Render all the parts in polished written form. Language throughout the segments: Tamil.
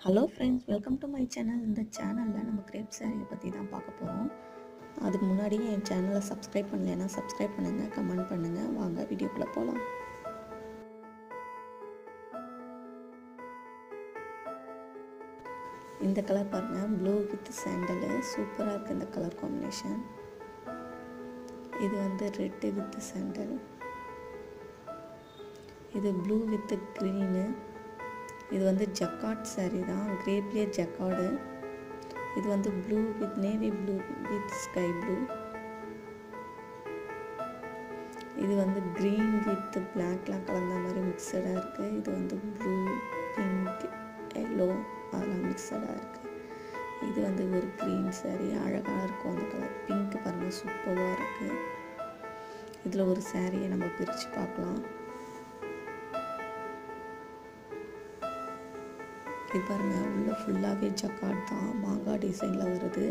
Hello friends, welcome to my channel. இந்த சேனலில் நம்ம கிரேப் சாரியை பற்றி தான் பார்க்க போகிறோம். அதுக்கு முன்னாடியே என் சேனலை சப்ஸ்கிரைப் பண்ணலைன்னா சப்ஸ்கிரைப் பண்ணுங்கள், கமெண்ட் பண்ணுங்கள். வாங்க வீடியோக்குள்ளே போகலாம். இந்த கலர் பாருங்கள், ப்ளூ வித் சாண்டலு. சூப்பராக இருக்குது இந்த கலர் காம்பினேஷன். இது வந்து ரெட்டு வித் சாண்டல். இது ப்ளூ வித் க்ரீனு. இது வந்து ஜக்கார்ட் சாரீ தான், கிரேப்லேயே ஜக்கார்டு. இது வந்து blue with navy blue with sky blue. இது வந்து க்ரீன் வித் பிளாக்லாம் கலந்த மாதிரி மிக்சடாக இருக்குது. இது வந்து ப்ளூ, பிங்க், எல்லோ அதெல்லாம் மிக்சடாக இருக்குது. இது வந்து ஒரு க்ரீன் சாரீ, அழகாக இருக்கும் அந்த கலர். பிங்க் பாருங்கள், சூப்பராக இருக்குது. இதில் ஒரு சாரியை நம்ம பிரித்து பார்க்கலாம். இது பாருங்கள், உள்ள ஃபுல்லாகவே ஜக்கார்ட் தான், மாங்காய் டிசைனில் வருது.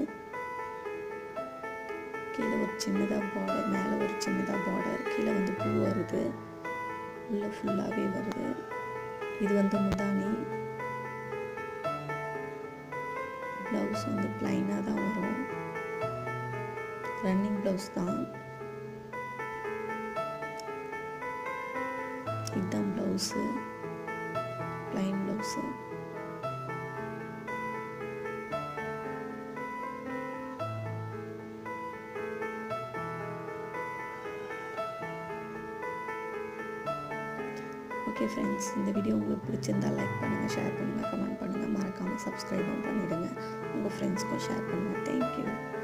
கீழே ஒரு சின்னதாக பார்டர், மேலே ஒரு சின்னதாக பார்டர், கீழே வந்து பூ வருது, உள்ள ஃபுல்லாகவே வருது. இது வந்து முந்தானி. ப்ளவுஸ் வந்து ப்ளைனாக தான் வரும், ரன்னிங் ப்ளவுஸ் தான். இதுதான் blouse, plain blouse. Okay friends, இந்த வீடியோ உங்களுக்கு பிடிச்சிருந்தால் லைக் பண்ணுங்கள், ஷேர் பண்ணுங்கள், கமெண்ட் பண்ணுங்கள். மறக்காமல் சப்ஸ்கிரைபும் பண்ணிவிடுங்க. உங்கள் ஃப்ரெண்ட்ஸ்க்கும் ஷேர் பண்ணுங்கள். தேங்க்யூ.